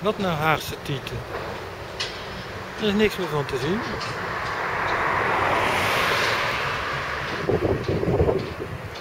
Wat nou Haagse tieten? Er is niks meer van te zien.